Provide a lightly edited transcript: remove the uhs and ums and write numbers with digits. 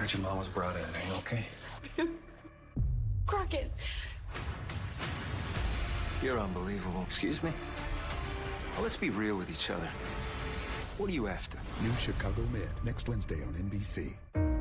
heard your mom was brought in. Are you okay? Crockett. You're unbelievable. Excuse me? Well, let's be real with each other. What are you after? New Chicago Med, next Wednesday on NBC.